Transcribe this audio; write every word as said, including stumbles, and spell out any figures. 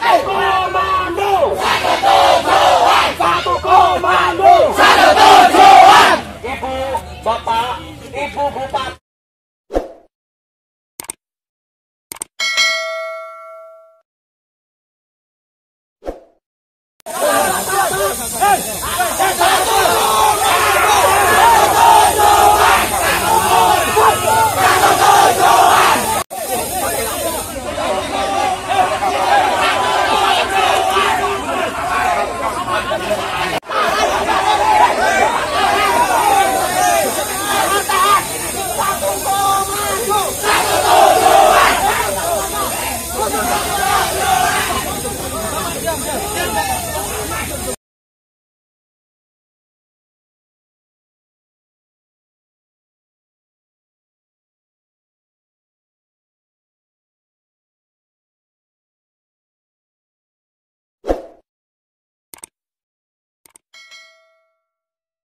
komando, satu tujuan, satu komando, satu tujuan. Ibu, bapak, ibu, bapak.